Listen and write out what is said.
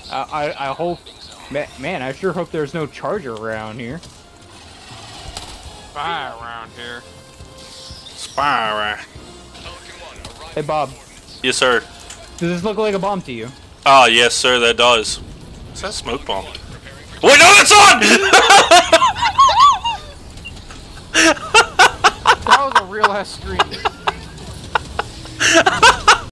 I hope, man, I sure hope there's no charger around here. Spy around here. Spy around. Hey, Bob, Yes, sir. does this look like a bomb to you? Ah, yes, sir, that does. Is that a smoke bomb? Wait, no, that's on!